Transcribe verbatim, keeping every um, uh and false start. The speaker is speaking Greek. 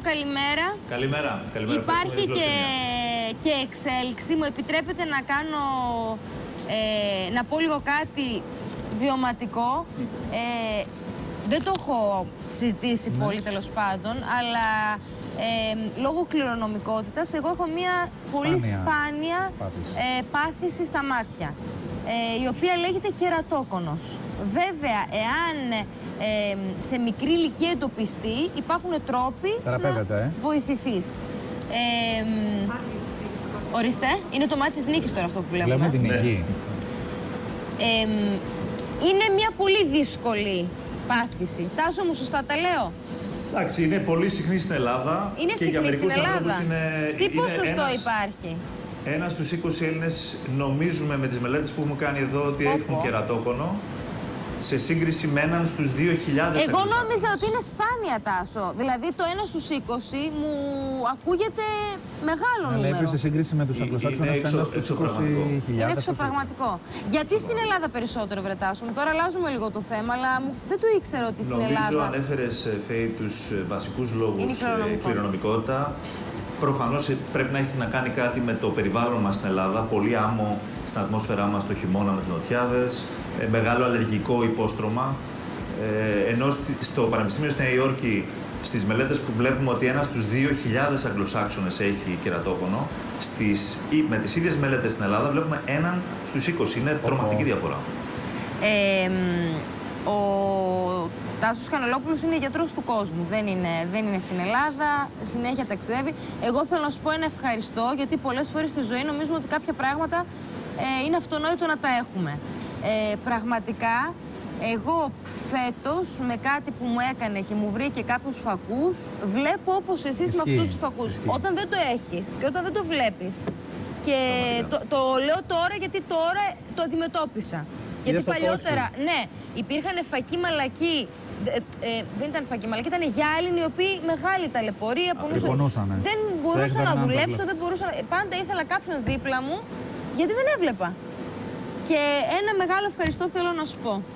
καλημέρα. Καλημέρα. Καλημέρα. Υπάρχει και, και εξέλιξη. Μου επιτρέπετε να κάνω, ε, να πω λίγο κάτι βιωματικό. Ε, δεν το έχω συζητήσει ναι. πολύ τέλος πάντων, αλλά ε, λόγω κληρονομικότητας εγώ έχω μια πολύ σπάνια πάθηση, ε, πάθηση στα μάτια, ε, η οποία λέγεται κερατόκονος. Βέβαια, εάν ε, σε μικρή ηλικία εντοπιστεί, υπάρχουν τρόποι να ε. βοηθηθείς. Ε, ορίστε, είναι το μάτι της νίκης τώρα αυτό που βλέπουμε. Βλέπουμε την νίκη. Ε, είναι μια πολύ δύσκολη πάθηση. Τάσο μου, σωστά τα λέω? Εντάξει, είναι πολύ συχνή στην Ελλάδα. Είναι και συχνή για μερικούς στην Ελλάδα. Είναι, Τι είναι ποσοστό ένας, υπάρχει? Ένας στους είκοσι Έλληνες νομίζουμε με τις μελέτες που έχουμε κάνει εδώ ότι Όπο. έχουν κερατόκονο, σε σύγκριση με έναν στους δύο χιλιάδες. Εγώ νόμιζα ότι είναι σπάνια, Τάσο. Δηλαδή το ένα στους είκοσι μου ακούγεται μεγάλο νούμερο. Αλλά έπρεπε σε σύγκριση με τους Αγγλοσάξονες ένα στους είκοσι χιλιάδες. Είναι εξωπραγματικό. Γιατί στην Ελλάδα περισσότερο, βρε Τάσο? Τώρα αλλάζουμε λίγο το θέμα, αλλά δεν το ήξερα ότι στην Νομίζω Ελλάδα. Νομίζω ανέφερες, Φέη, τους βασικούς λόγους. Κληρονομικότητα. Προφανώς πρέπει να έχει να κάνει κάτι με το περιβάλλον μας στην Ελλάδα. Πολύ άμμο στην ατμόσφαιρά μας το χειμώνα με τις νοτιάδες. Ε, μεγάλο αλλεργικό υπόστρωμα. Ε, ενώ στο Πανεπιστήμιο στη Νέα Υόρκη, στις μελέτες που βλέπουμε ότι ένας στους δύο χιλιάδες Αγγλοσάξονες έχει κερατόκονο, στις, με τις ίδιες μελέτες στην Ελλάδα βλέπουμε έναν στους είκοσι. Είναι τρομακτική διαφορά. Ε, ο Τάσος Κανελόπουλος είναι γιατρός του κόσμου. Δεν είναι, δεν είναι στην Ελλάδα, συνέχεια ταξιδεύει. Εγώ θέλω να σου πω ένα ευχαριστώ, γιατί πολλές φορές στη ζωή νομίζουμε ότι κάποια πράγματα ε, είναι αυτονόητο να τα έχουμε. Ε, πραγματικά, εγώ φέτος με κάτι που μου έκανε και μου βρήκε κάποιους φακούς, βλέπω όπως εσείς με αυτούς τους φακούς. Ισχύει. Όταν δεν το έχεις και όταν δεν το βλέπεις. Και το, το λέω τώρα γιατί τώρα το αντιμετώπισα. Γιατί παλιότερα, ναι, υπήρχαν φακοί μαλακοί. Ε, ε, δεν ήταν φακοί μαλακοί, ήταν γυάλινοι, οι οποίοι μεγάλη ταλαιπωρία. Δεν μπορούσα να δουλέψω, δεν μπορούσα. Πάντα ήθελα κάποιον δίπλα μου, γιατί δεν έβλεπα. Και ένα μεγάλο ευχαριστώ θέλω να σου πω.